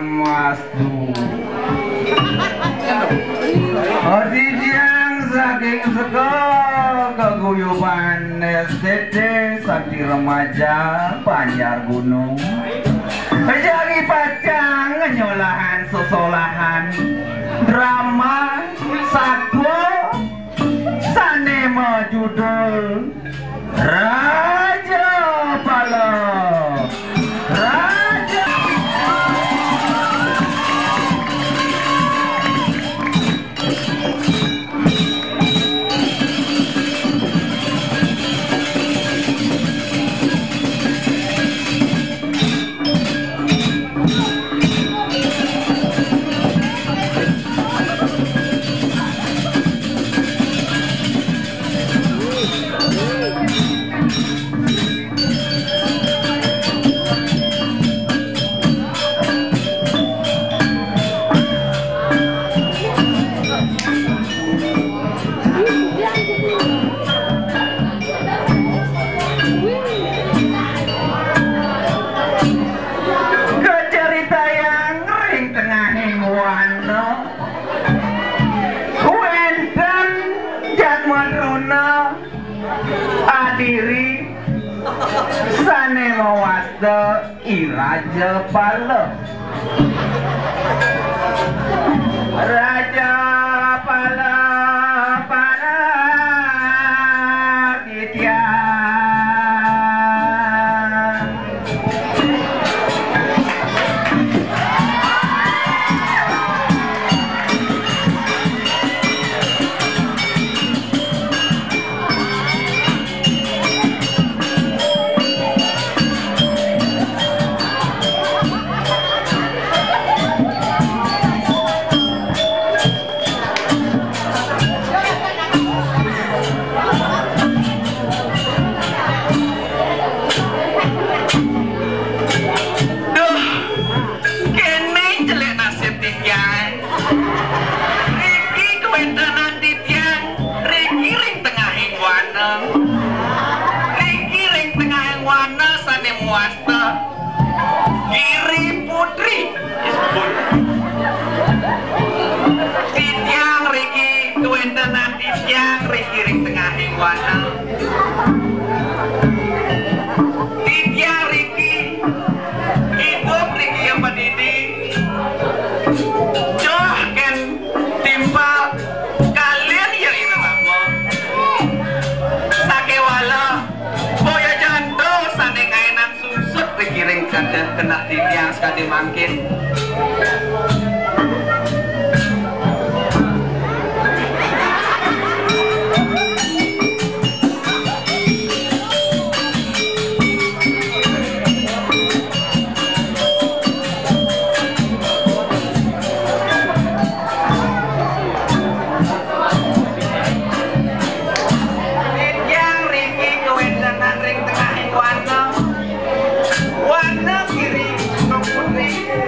Wastu. Odijang saking sego keguyuban STT sakti remaja Banjar Gunung. Jagi pacang nyolahan sosolahan drama satwa sanema judul Raja Pala. Adiri sanema wasta Raja Pala. Raja Pala para ditya Giri Putri Tityang Riki kewentenan Tityang Riki ring tengahing wana Tityang Riki hidup Riki yang pendidi joh ken timpal kalian ya ini lama sakewala boya jando sane kainan susut Riki ring kena Tityang sekali mangkin. Warna kiri Gunung Putri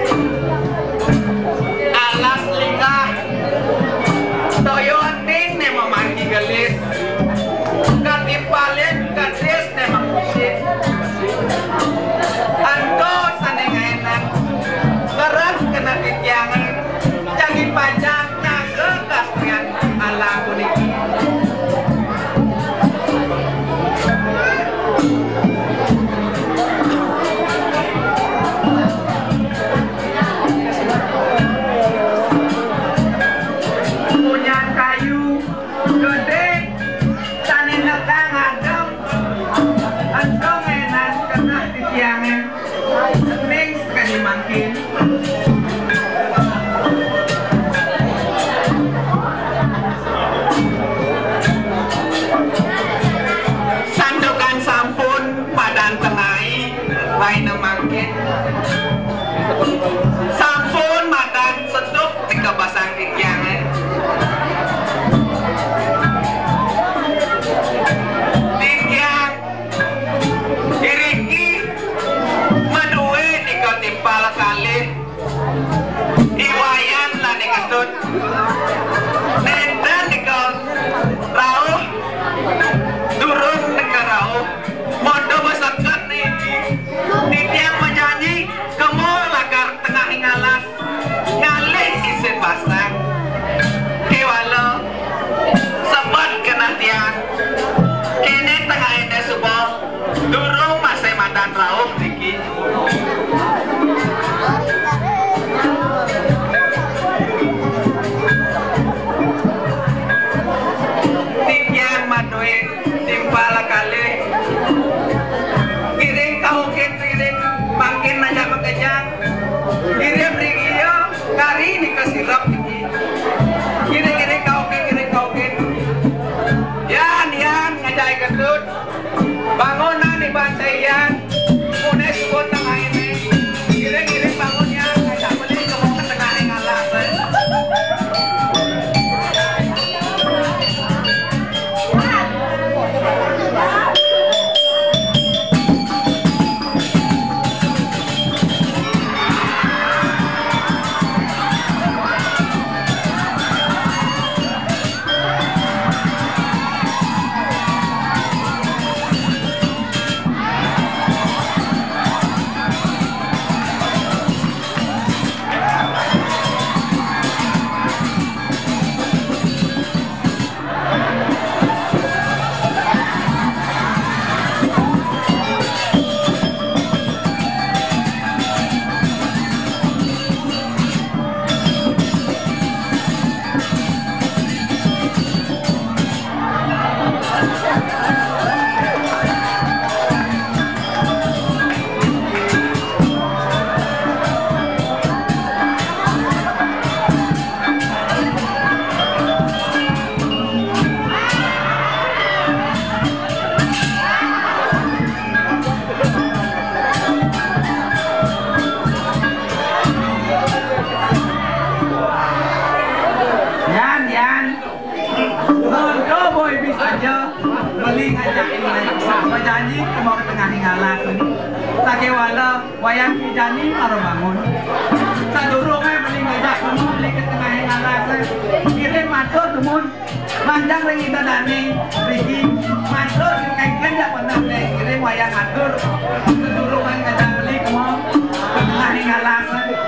janji mau ke tengah ngalah sakewala wayang janji karo bangun sadurunge beli ngajak beli ke tengah ngalah kirim matur temun manjang ring kita dani Riki matur kengken dak pernah kirim wayang atur sadurunge ngajak beli mau ke tengah ngalah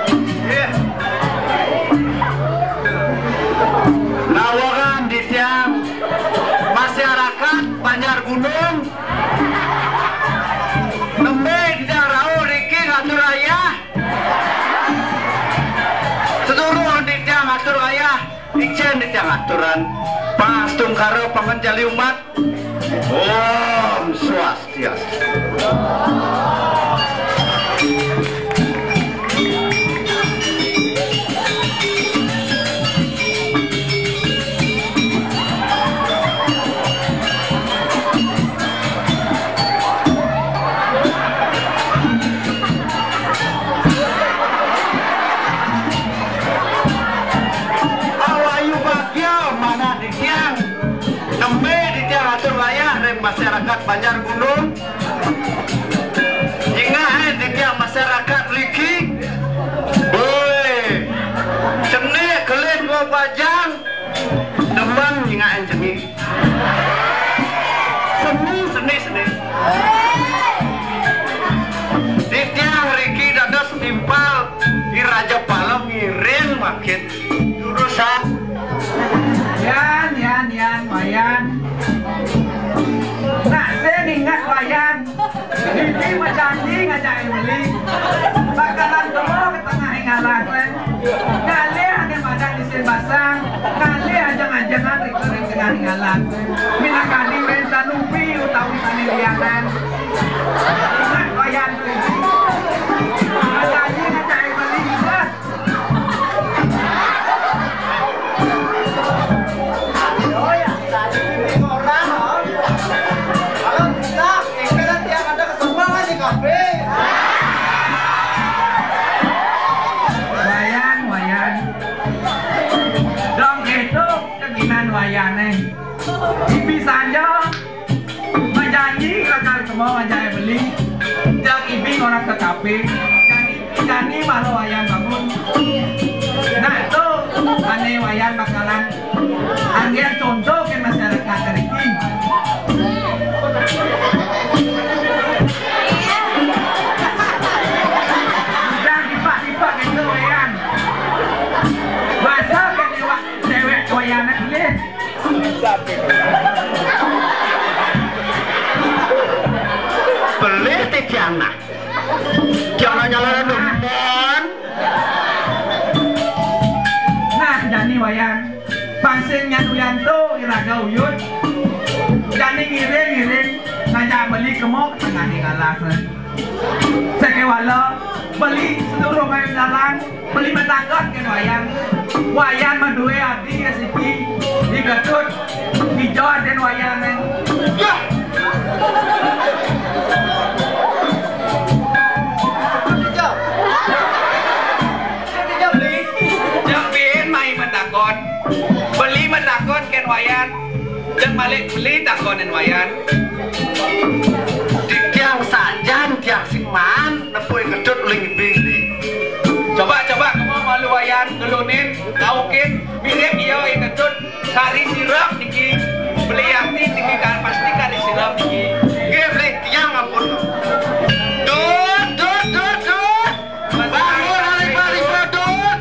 nawakan di tiang masyarakat Banjar Gunung nembe di daerah Riki ngatur ayah seluruh di tiang ngatur ayah ijen di tiang aturan pastung karo pangenjali umat Om Swastiastu. Masyarakat Banjar Gunung ingat dia masyarakat Riki boy seni kelit gua bajang depan ingat jemi seni di tiang Riki dados timpal di Raja Palem ngiring makin jurusan yan wayan nah saya ingat wayan ini janji ngajak beli bakalan semua ke tengah ngalah kali ada madang di sini basang kali ajang-ajangan di tengah ngalah mina kali renta nupi utawi sani lianan ingat wayan janji ngajak beli ingat wayan dong itu keinginan wayane ibi saja menjanji akan semua menjadi beli yang ibi orang ke kafe jadi malu wayan bangun nah itu aneh wayan bakalan angin contoh ke masyarakat Riki beli tiana jangan nyalain depan nah jani wayan pangsingnya Duyanto iraga uyut jani ngiring ngajak beli kemok tengah ngalah sekewala beli seluruh main jalan beli menangkat ke wayan mandue abdi resiki digatut hijau dan wayan ya jambin main menangkot beli menangkot ke wayan dan balik beli takon dan wayan di tiang sajan tiang siman nepui gedut uling bini coba kamu malu wayan gelunin kaukin mirip iyo gedut kari sirap tinggi beli yakti tinggi kan pasti kari sirap tinggi dia beli tiang ampun dut bangun hari dut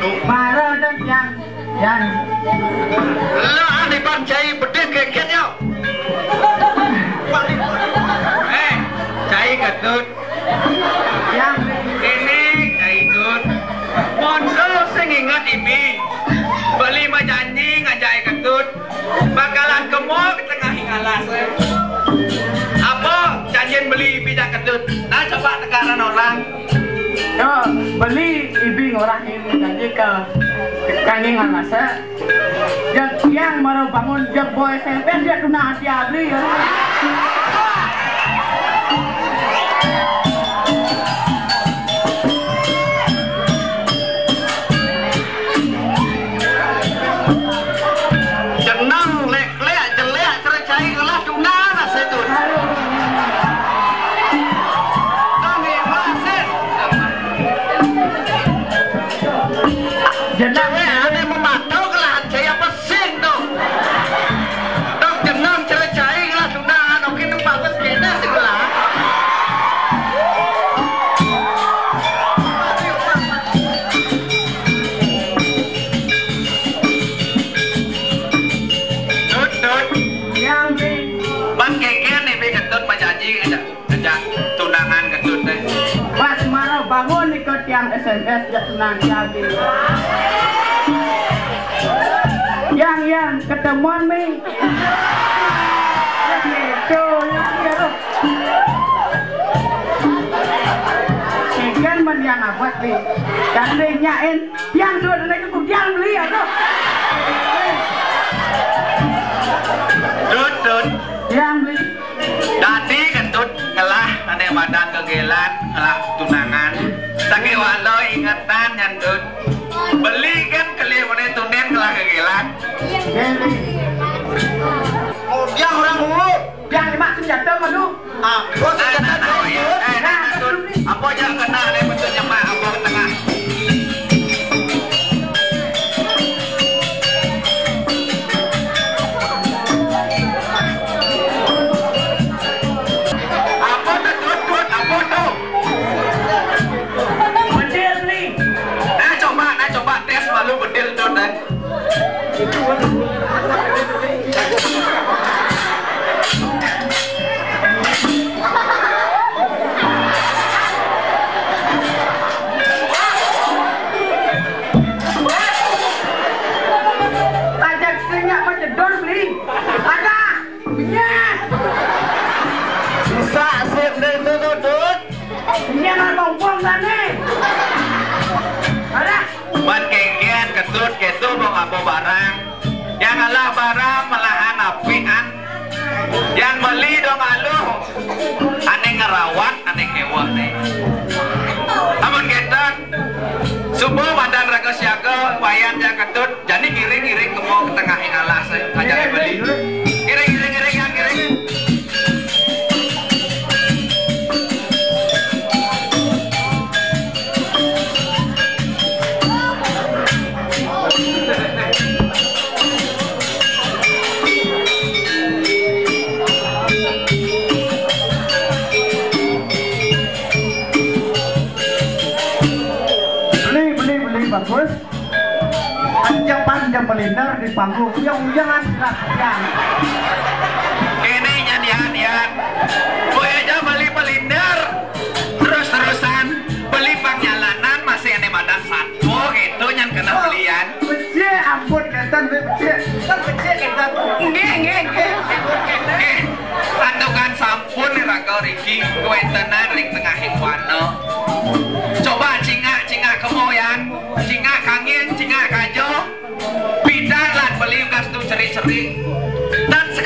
Mara dan yang Lah ane pancai bedek keketnya. Cai ketut. yang Ini cai ketut. Mondo sing ingat ibi. Beli mah janji ngajai ketut. Bakalan kemol ke tengah hingalas. Apa janjian beli bijak ketut? Nah coba tekaran orang. yo beli ibing orang ini janji ke kanging ngasa. Yang baru bangun jam boy SMP dia tunang hati abri ya. Jenang lek-lek jelek cerai kelas tunang nasi tu. Kami masih. Jenang Ane memantau kelas saya pesin tu. Dok jenang cerai kelas tunang oke tu bagus kena sekolah. Dut. yang di Bang keken nih be ketut majanji ajak tunangan ketut deh. pas marah bangun ikut yang SMS dia tunang hati abri. Yang ketemuan mi. Itu yang ikan mendiang apa sih? Dan nyain yang sudah naik kemudian beli atau Dut. yang beli Tadi ketut ngelah ane badan kegelan ngelah tunangan. Tapi walau ingatan yang dut. Beli kan kali mana tunen ngelah kegelan. beli Yang orang dulu. yang lima senjata madu. Bos Dut. Apa yang kena ane betulnya mak apa ke tengah. Apa tu Dut? Apa tu? Bedil beli. Nah coba tes malu bedil Dut dan. Ajak senyak macam dor beli. Ada. Minyak. Bisa sip deh tu Dut. Minyak nak bongkong dah ni. Ada. Ban kengkian ketut ketu mau apa barang. Yang alah barang malahan apian. Yang beli dong alu. Ane ngerawat, ane kewah nih. Amun ketut. Subuh badan raga siaga, wayan ja ketut. Jadi giring-giring ke mau ke tengah yang alas. Aja beli. Giring yang giring. Beli bagus. Panjang pelindar di panggung. Ujang-ujangan yang. Ini nyanyian. Boy aja beli pelindar. Terus-terusan beli pangjalanan masih ada badan satu gitu yang kena belian. Becik ampun ketan becik. Kan becik ketan. Nge. Santukan sampun nih raga Riki. Kue tenan ring tengah hingwana. Coba cingak kemoyan. Cingak kangin, cingak kajo. Pindah lan beli kas tu ceri-ceri. Dan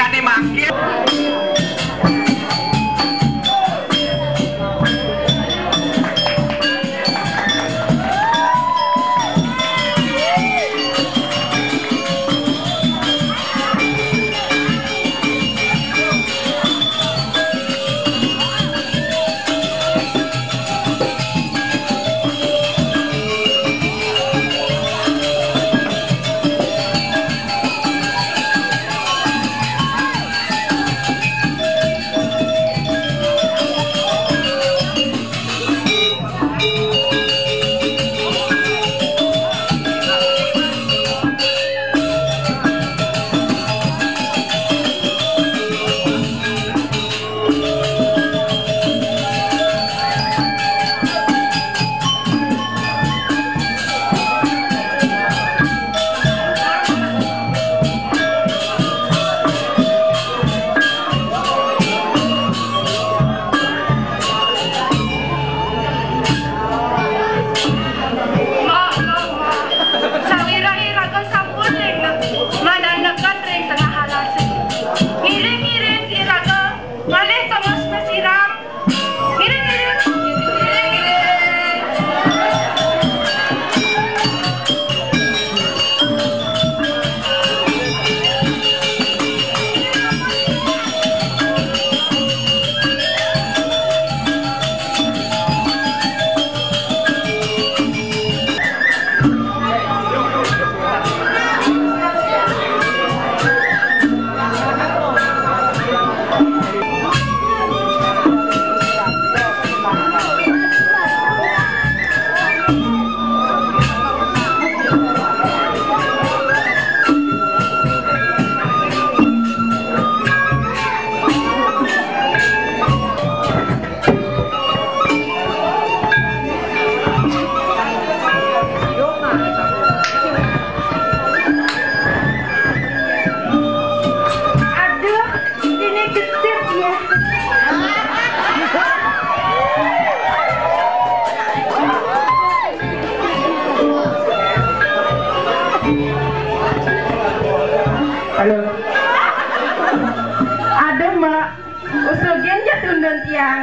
Aduh mak, usugin jatuh dan tiang.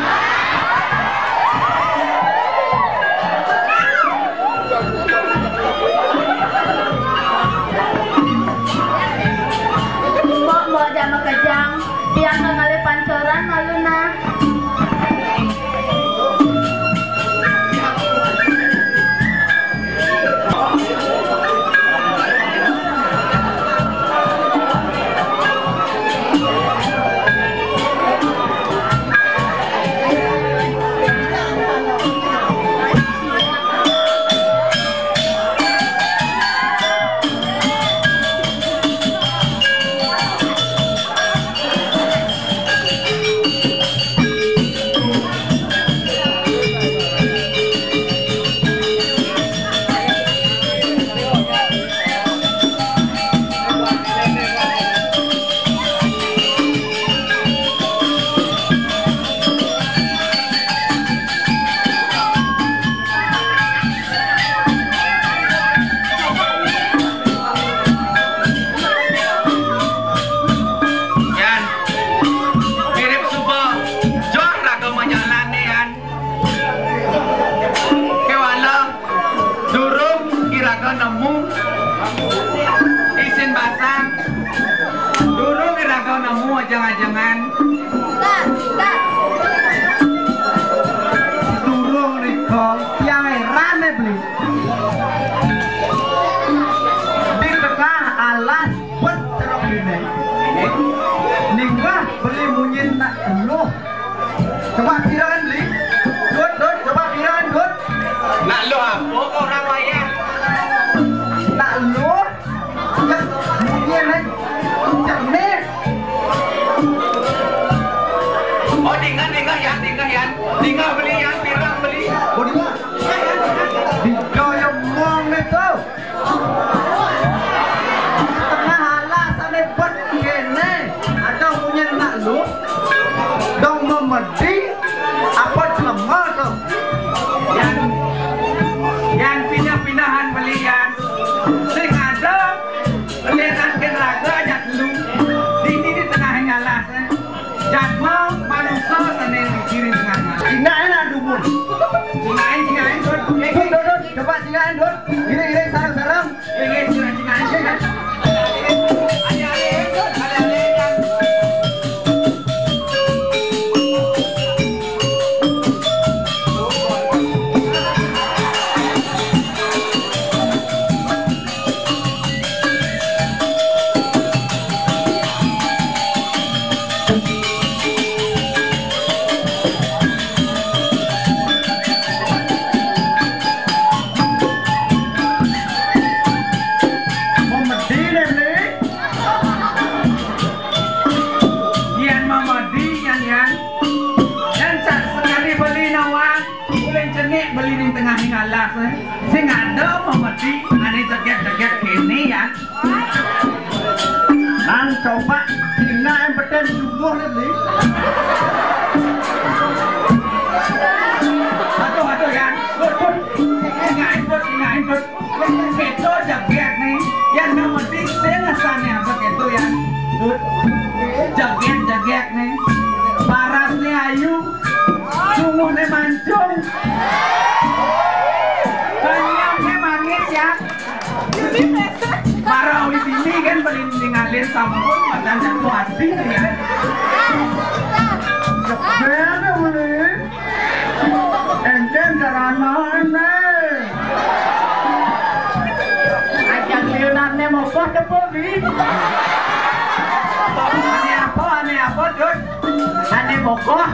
Mau aja sama kejang, tiang ngali pancoran malu nah. Jangan-jangan turun riko yang rame beli di tengah alas buat terok ini ninggah beli munyin nak lu coba kirakan beli dut coba kirakan dut nak lu apa orang wayang nak lu ya munyin cak nih. Oh tinggal beli yang pirang beli. Oh yang mong itu. Tengah halah sampai buat kene. Ada punya nak lu. Dong memedi apa lemah tuh. Yang pindah-pindahan belian. Sing ada belian raga ajak lu. Di tengah ngalah. Jadmal manusia seneng dikirim tengahnya. Singain lah dubur. Singain dut. Dut. Coba singain dut. Gini sarang. Singain. Beli di tengah ngalas sing ada memedi ane jaget-jaget kene ya nang coba singa yang beten jumlah beli aduh ya put singa input keto jaget nih yang memedi sengasannya apa keto ya jaget nih parasnya ayu sungguhnya mancung kenyangnya manis ya marah di sini kan tinggalin sampun macam jatuh hati ya sebenarnya boleh enten karena ajak Leonardo mau kok ke Pobi aneh apa Dut aneh bokok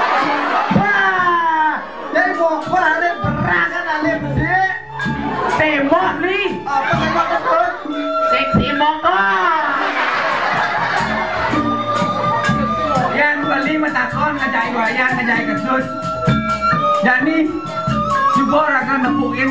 jadi bokok aneh berangan aneh gede tembok nih apa tembok itu seksi mokok yang beli metakon ngajai wayang ngajai kesut jadi coba akan nemuin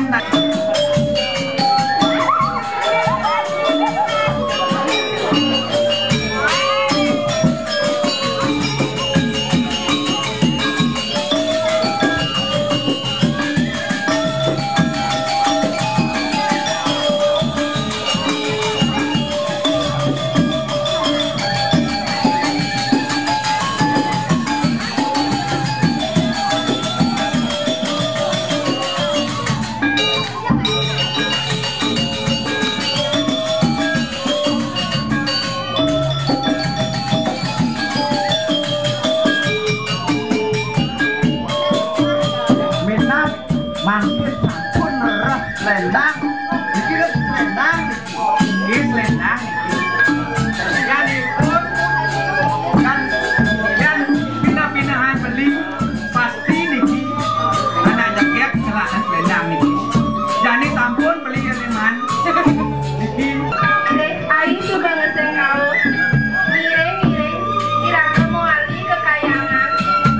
selendang dikira selendang ini selendang yang ikut kan yang pindah-pindahan beli pasti niki anak jaket celana selendang niki jadi tampun beli eleman niki Aing coba ngeseng kau. Miring-miring, kira-kira mau alih kekayangan.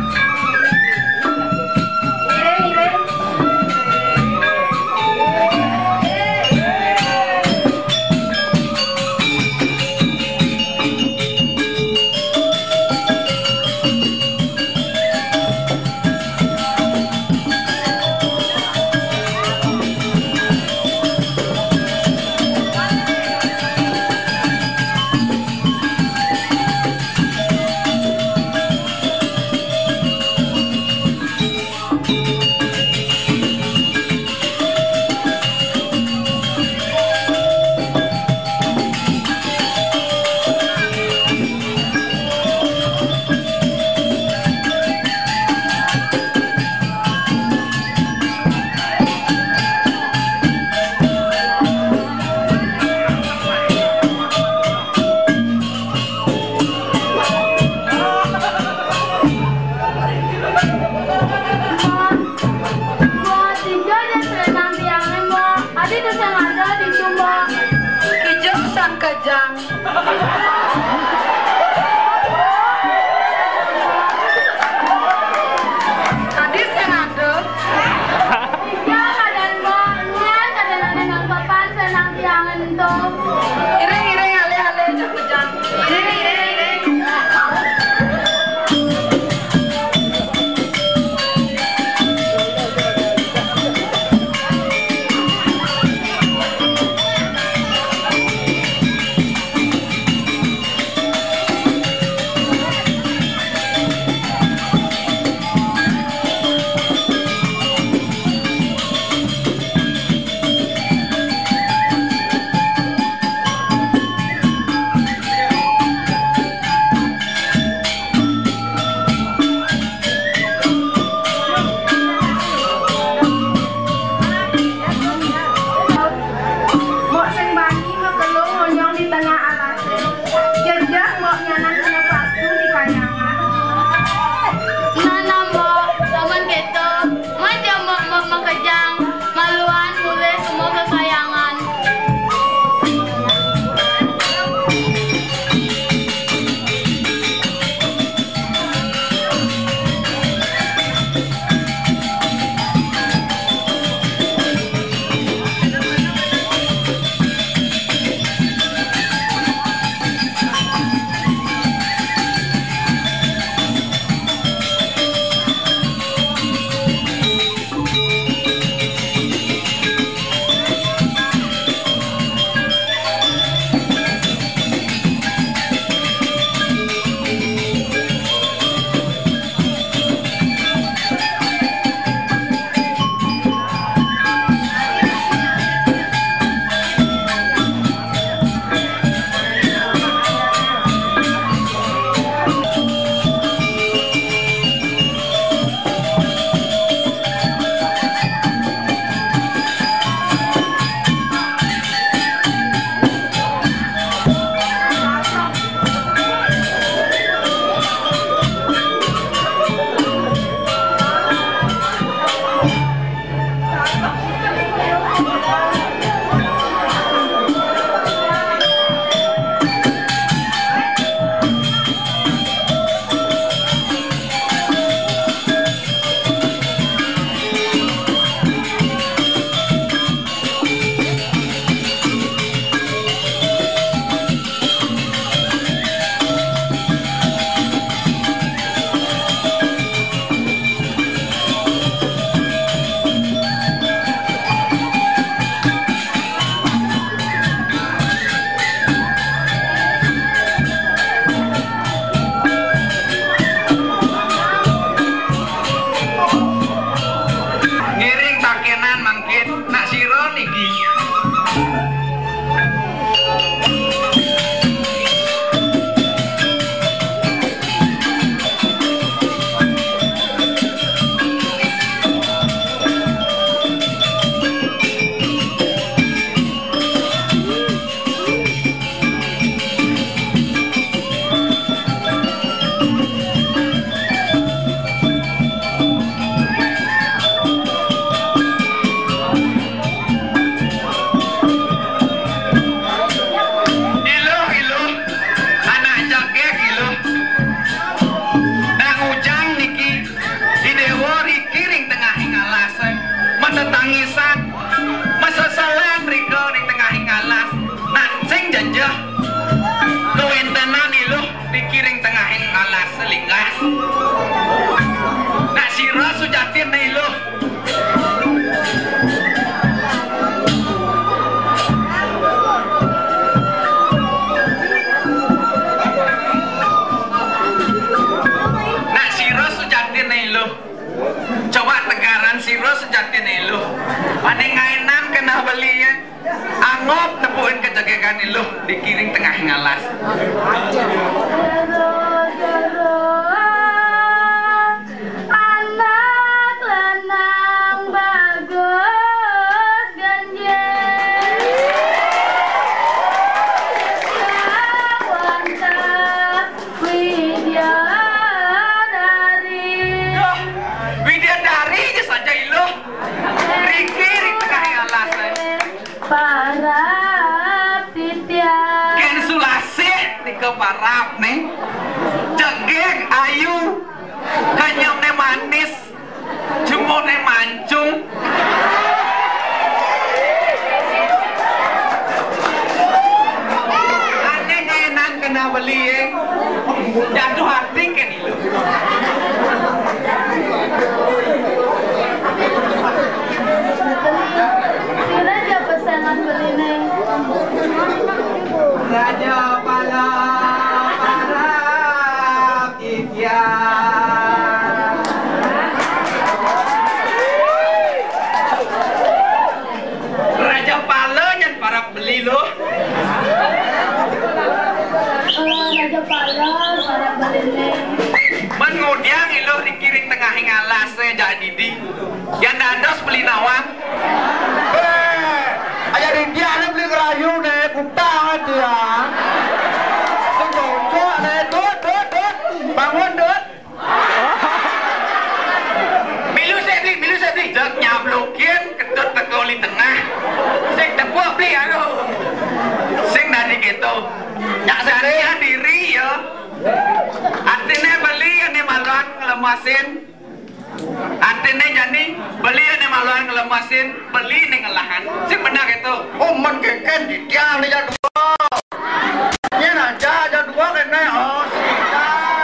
Miring-miring. Kejang. Tadi saya ada. Iya kadang mbaknya, kadang ada nang papan senang tiangan itu. Ireng ale-ale kejang. Ireng. alas selingkas. Nak sira sujatin nih lo. Nak sira sujatin nih lo. Coba tegaran sira sujatin nih lo. Paning ngainan kena beli ya. Angop tepuin kejagekan lo dikiring tengah ngalas. Anak lanang bagus ganjeng. Wanta Widyadari. Widyadari aja saja lo. Dikiring tengah ngalas. Para titian. Ken sulasih tiga parap nih. Jegeng ayu. Kanyone manis. Jumone mancung. Aneh enak kena beli ya. Jatuh hati kan itu. Kira aja pesanan beli neng. Raja Pala Parap Ikhtiar. Raja Pala yang para beli lo. Raja Pala para beli neng. Mengudiang ilo dikiring tengah ngalas jadi di. Yang dados beli nawang. Ayah dia ada beli kerayu nih, kutang dia. Cocok nih, dut, bangun dut. Milu saya beli. Jek nyablokin ketut tekoli tengah. Sing tepuk beli aduh. Sing dari gitu. Nyak saya diri ya. Artinya beli ini maluan ngelemasin. Artinya jadi beli ini maluan ngelemasin, beli ini ngelahan. Sing benar itu. Oh, man keken di tiang nih jadul. Ini aja jadul kene oh sita.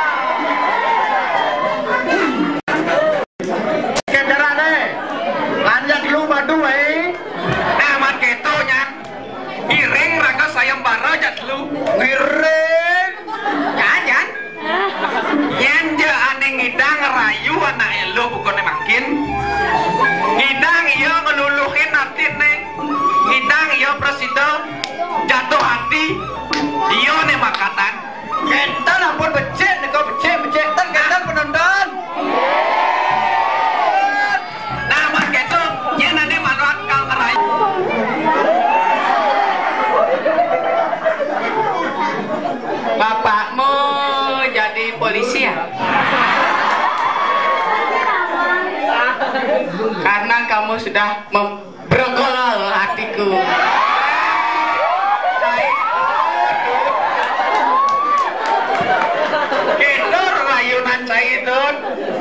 Kendaraan nih, lanjut dulu madu Nah, man gitu nyan. Iring raga sayembara jat lu. Giring. Jangan. Yang je aneh ngidang rayu anak elu bukannya makin. Ngidang iya ngeluluhin hati nih. Ngidang iya presiden jatuh hati. Iya nih makatan. Kita ampun becek nih kau becek. Tan kita penonton. Nah, man gitu. Yang aneh maluan kau ngerayu. Bapakmu jadi polisi ya? Karena kamu sudah membrokol hatiku. Kedor rayunan caidun.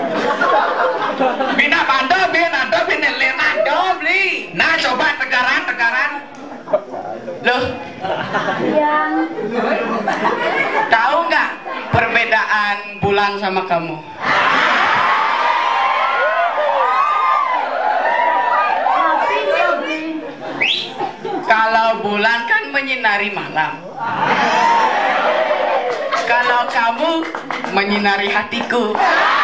Bina bando, bina lenado beli. Nah coba tegaran. Loh, Yang tahu nggak perbedaan bulan sama kamu? tapi beli. Kalau bulan kan menyinari malam. Kalau kamu menyinari hatiku.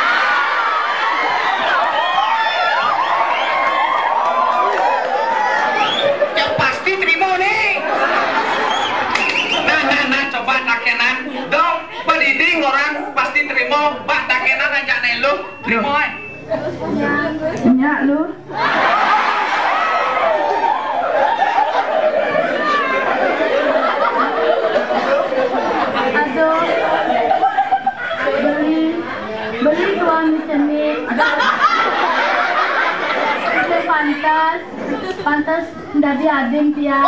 Ya pasti terima nih. Nah, coba takenan. Dong, pendiding orang pasti terima. Pak takenan aja nih lu. Terima. Nyak lu. Aduh. Beli tuang cenit. Pantas dari adim tiang.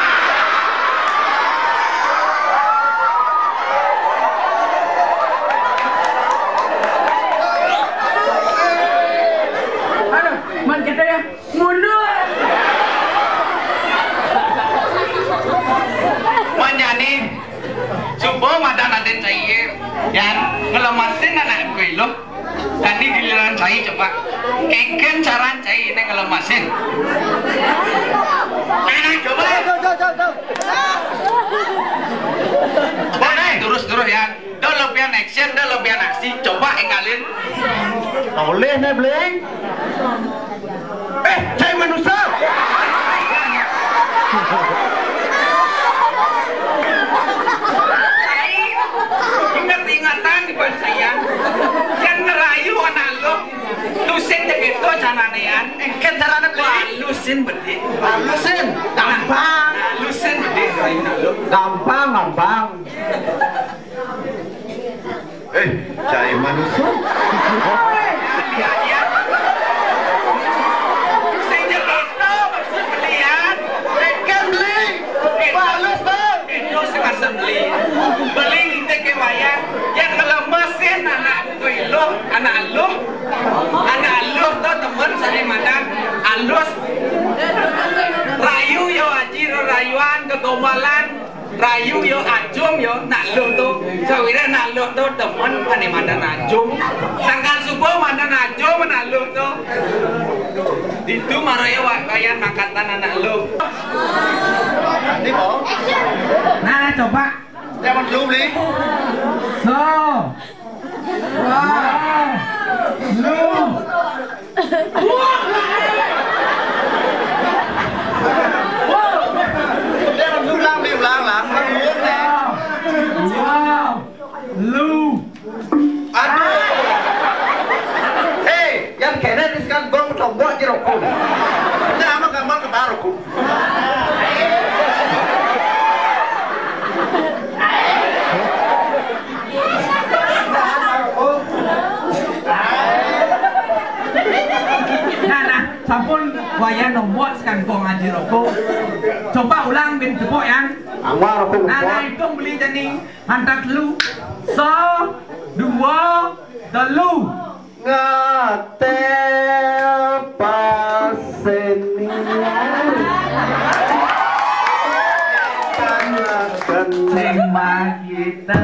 Man kita ya mundur. Manjani, subuh madan aden cair, yang ngelama ngelemesin anak gue lo. Tadi giliran cai coba. Kengken cara cai ini ngelemasin. Nah, coba. Boleh terus ya. Do lebihan action, do lebihan aksi. Coba engalin. Boleh nih Bling. Cai manusia. Ingat-ingatan di buat saya. Yang ngerayu anak lo. Lusin begitu cananean. Engken caranya lusin bedi. Lusin, gampang. Lusin bedi ngerayu anak lo. Gampang. Cai manusia. Lihat ya. Lusin begitu maksud belian. Engken Bling. Bagus bang. Itu semasa beli kita ke wayang yang ngelemesin anak lo tuh temen saya mana alus rayu yo aji rayuan kegombalan rayu yo ajum yo nak lo tuh sawira nak lo tuh temen ane mana najum sangkan subuh mana najum nak lo tuh itu maraya wakayan makatan anak lo. Nanti mau. Nah, coba. Jangan dulu Bling. So. Wow. Lu. Jangan ulang Bling, ulang. Wow. Lu. Aduh. Yang kena ni sekarang gong coba jerukku. Nama gambar kebaruku. Nah, sampun wayang nomor sekarang gong aja rokok. Coba ulang bin tepuk yang. Angwar aku. Nah, itu beli jening hantar lu. So, dua, telu. Ngatel paseni Sema kita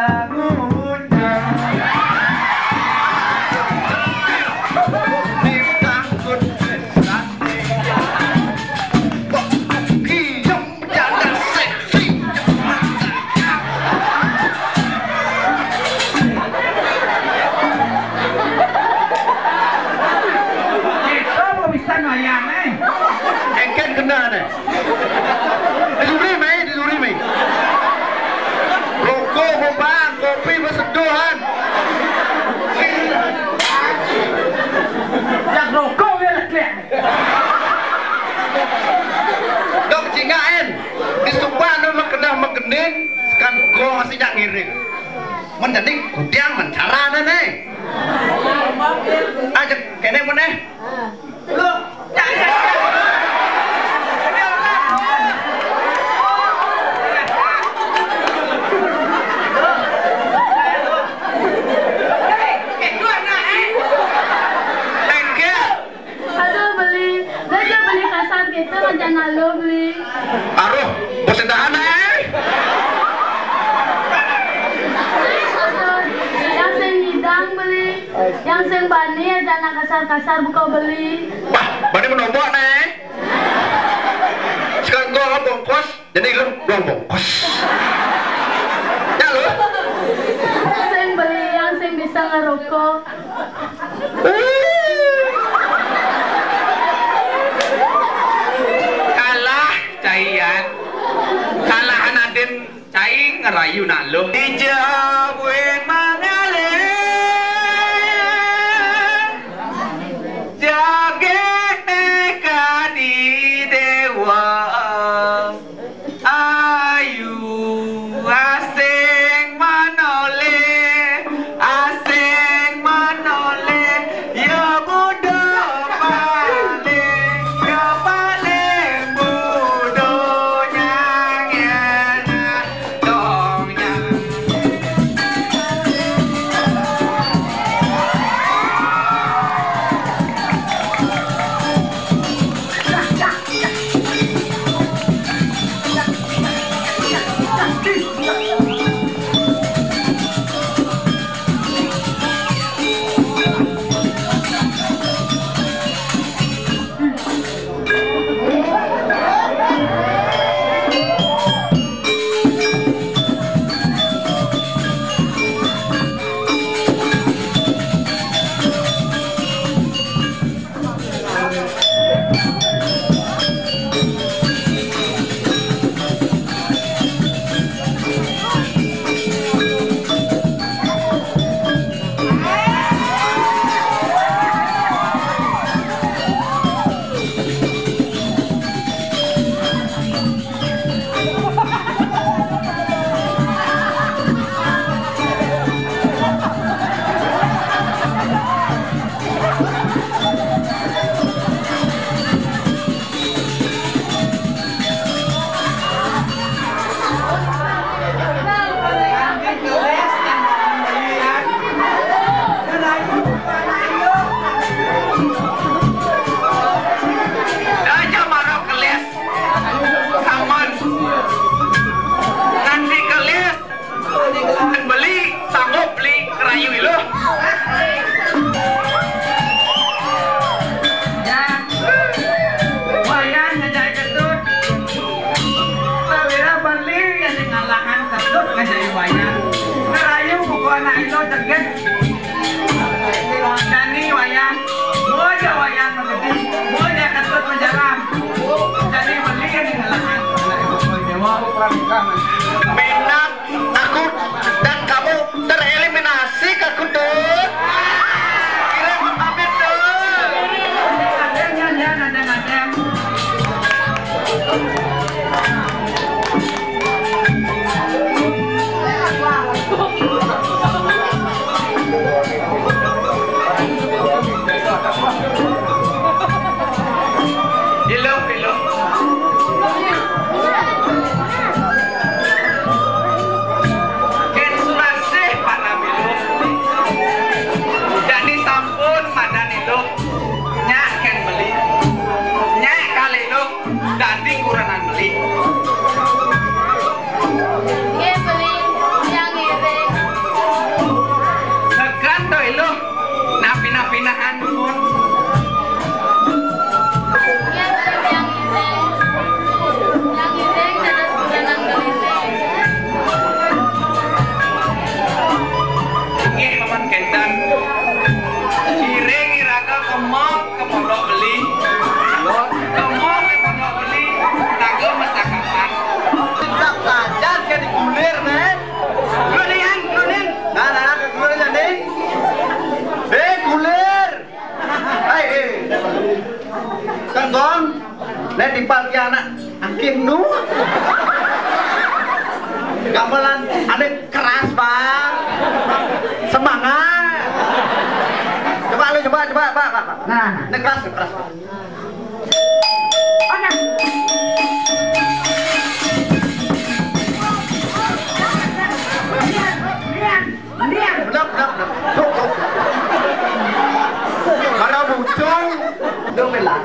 Diluri mai. Rokok, bang, kopi berseduhan. yang rokok ya lek. Dok cingain. Di sumpah nu makening kan gua masih jak ngiring. Menjadi kudiang mencarana nih. Aja kene meneh. Lu, Kita rencana lo beli. Aduh, bosan tahan Yang sing hidang beli, yang sing bani rencana kasar-kasar buka beli. Wah, bani menombok nih. Sekarang gua bongkos, jadi lu doang bongkos. Ya lu. Yang sing beli, yang sing bisa ngerokok. Caian kalahan aden cai ngerayu nak lo dijauhin mangale jage kadi dewa ayu asing manole ya muda pale ya pale man kendan. Iring iraga kemok kemodok beli. Kemok kemodok beli. Naga masakapan. Tetap saja ke dikulir nih. Nunin. Nah, ke kulir jadi. Kulir. Hai, kan gong. Lihat di pagi anak angkin nu. Gamelan ada keras bang. Semangat. Coba, Pak. Nah, Ini keras. oke. Lian. Benar. Kalau muncul, dia bilang.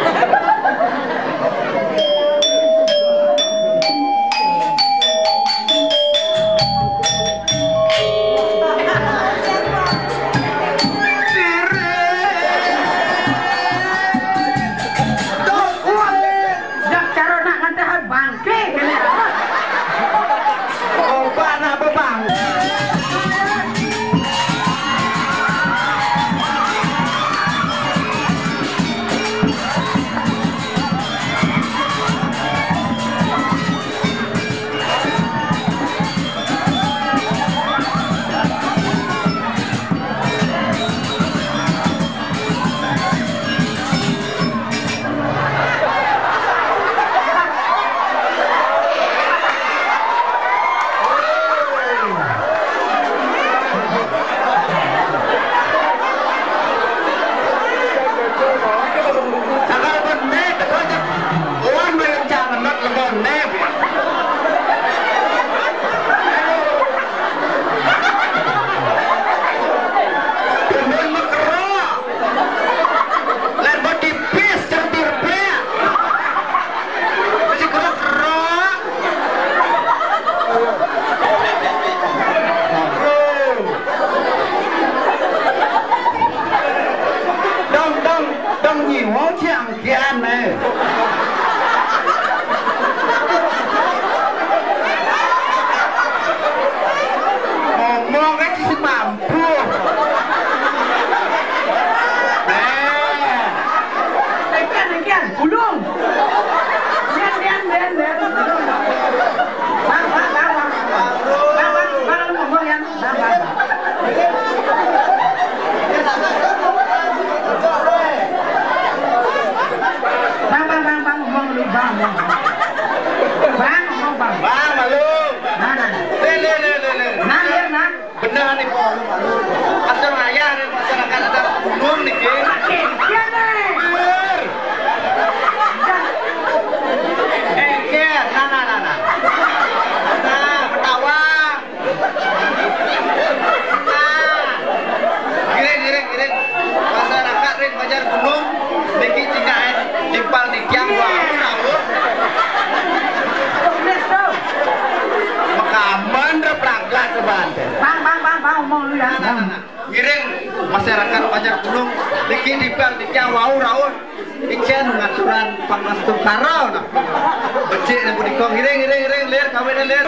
Giring masyarakat Banjar Gunung niki dibal niki wau rawuh ijen ngaturan pangastu karo nah becik nang punika giring lir kawene lir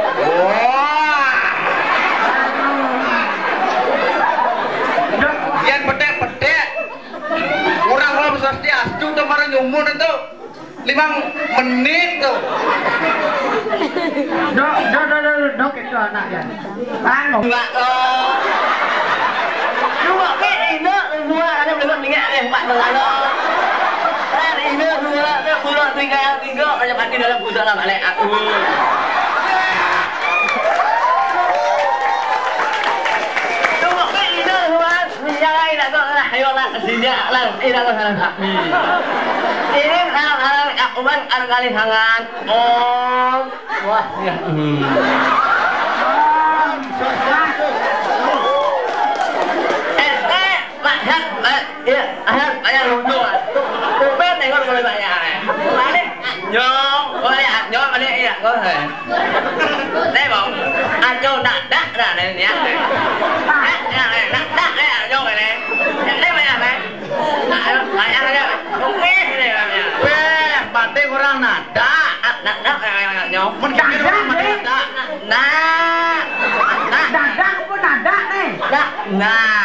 wah yen pedek kurang lo mesti astu to marang nyumun itu 5 menit tuh Dok itu anak ya. Bang, enggak Dua ke ini semua ada belum ingat Pak Delano. Hari ini semua ke pulau tinggal aja mati dalam busana balik aku. Dua ke ini semua jangan nak lah ayo lah sini lah ini lah kami. Ini hal aku ban kali hangat. Oh, wah ya. Iya, ayah lucu. Bên này con người bạn nhà này. Bạn đi. Nhôm, nhôm ở đây iya, có thể. Đây bóng. Anh cho đạn đắt ra này nhé. Đắt đây à, cho cái này. Đây mày à này. Lại ăn đây. Không biết cái này là nhỉ. bạn đây orang nada Đắt này nhôm. mình cái orang nada Nada. Dadah pun dadah nih. Dah. Nah.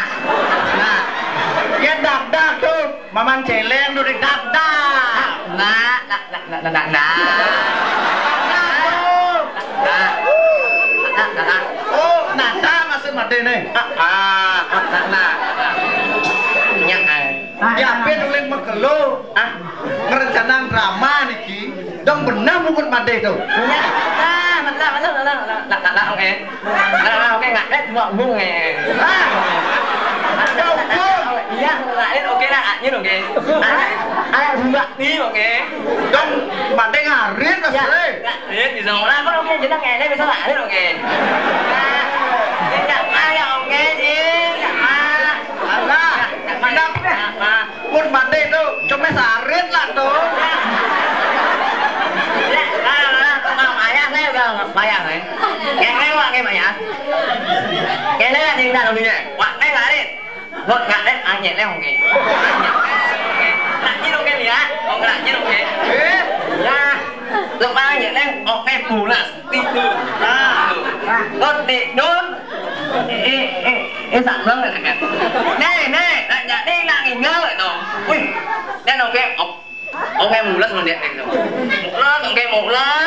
Ya dak tuh, maman celeng tuh dak. Nah. Oh, nada maksud made nih. Ya ben oleh megelo. Ngerencanang drama niki. Dong bener mukut made tuh. Oke, nggak ada cuma bung iya, lain oke lah, nyun oke. Ada bunga nih oke. Dong made ngarit asli. Ngarit bisa ngolah kan oke, jadi ngene bisa ngarit oke. Nggak ya oke sih, nggak Alah, mukut made tuh cuma sarit lah tuh. Bayang ấy cái này qua cái mày nhá cái này là gì nào đi nhỉ quạt cái lại đi một ngặt đấy anh nhẹ đấy không kì lại như đâu cái gì á còn lại như đâu kì ra được ba nhẹ đấy ở cái phủ là đi từ con đi đốn emสั่งเรื่องอะไรกันแน่อย่าได้ลางอีกเงยต่ออุ้ยแน่นอนแกok một lát mà điện này rồi một lát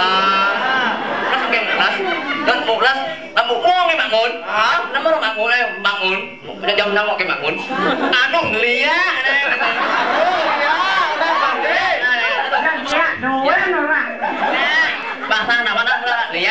là một muông cái bạn muốn nó mới bạn muốn đây bạn muốn cho trong năm một cái bạn muốn nó lía đây bà sang nào bắt nó lía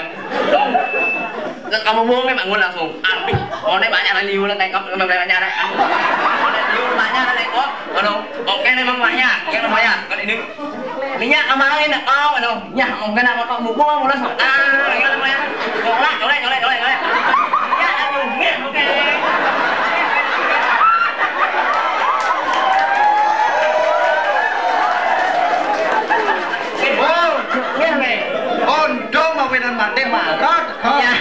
kamu buông cái bạn muốn langsung ambil đây banyak lah liu lah tengok banyak đây liu banyak lah tengok oke ini memang banyak yang banyak kalau ini minyak kemarin nak kau aduh ya mungkin nak kau buang mula ini namanya nyolek ya aduh oke Ondong mau wedan mate marot. Ya,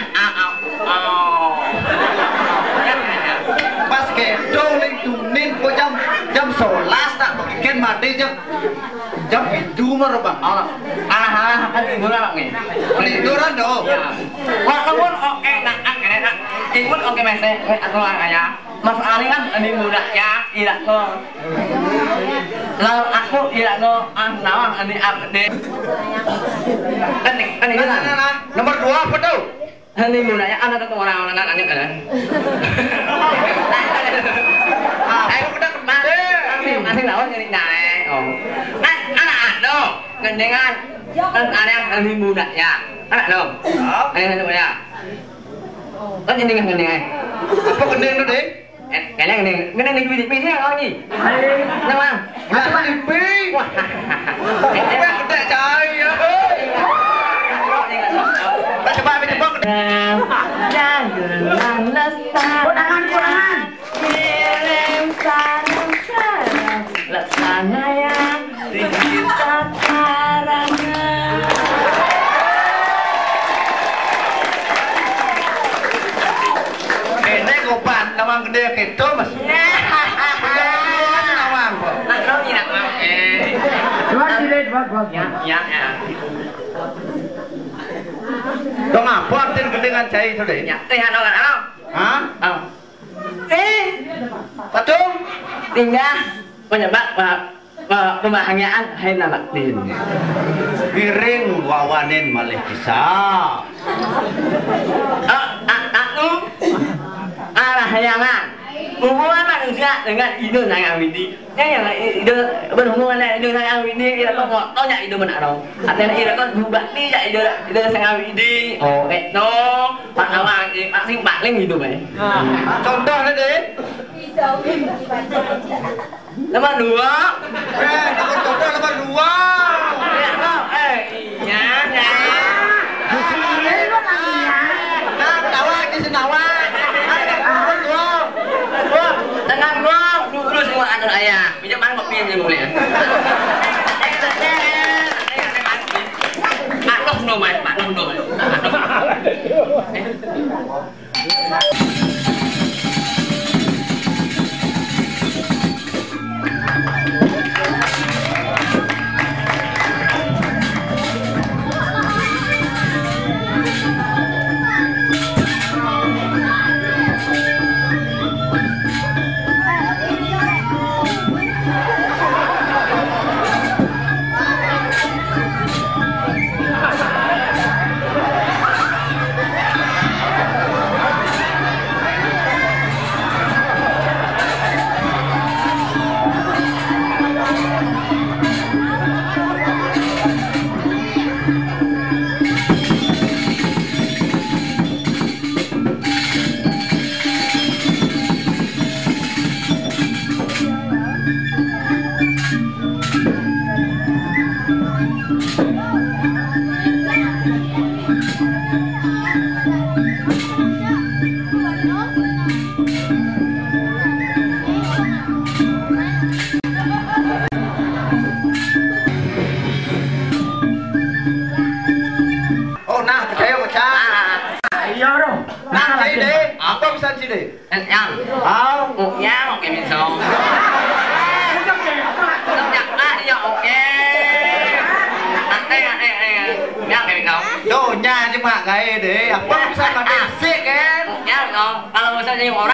Pas ke dong ling tunin ko jam 11 tak ken mate jam itu mah bang. Kan ibu lah bang. Liburan dong. Wah, kamu oke nak kene nak. Ibu oke mese aku ya. Mas Ali kan ini muda ya, tidak kok. Lalu aku tidak kok nawang ini update. Kan ini lah. Nomor 2 apa tuh? Ini muda ya, ada tuh orang nanya kan. Aku udah kemarin. Masih lawan jadi naik. Anak do, gendengan. Kan ada yang ini muda ya. Anak do. Ini ya. Kan ini gendengan. Apa gendeng tuh deh? Cái này cái này thế không nhỉ? Đâu không? Là đi wah. Cái gede trời ơi. Coba Jangan kurangan. Kirim salam laksana yang kita karangan. Ini goban nawang gede gitu mas. Nawang kok. Nó gì nặng không? Dạ. Dong apa arti gendengan cai itu deh? Dạ. Hả đâu là không? Hah? Patung? Tinggal penyebab pembahagiaan hay là bạc tiền. Piring wawanin malih bisa. Aku hayangan hubungan manusia dengan ide dengan Widi. Yang ide berhubungan dengan ide dengan Widi kita kau nyari ide mana dong? Artinya ide kau berubah nih ide dengan Widi. Oh, no, Pak Awang, Pak Sing paling gitu bay. Contohnya deh. Nomor 2. Contoh nomor 2. Iya. Tawa di senawa. Tenang bro, dulu semua atur ayah. Bijak mana kopi yang boleh. Maklum dong, maklum dong. pesan sini. Yang. Ya, oke bisa. Oke. Ya, kayak kau. Đồ nhà chứ mà cái đấy, không sao mà để xịt cái. Ya, kau. Kalau misalnya orang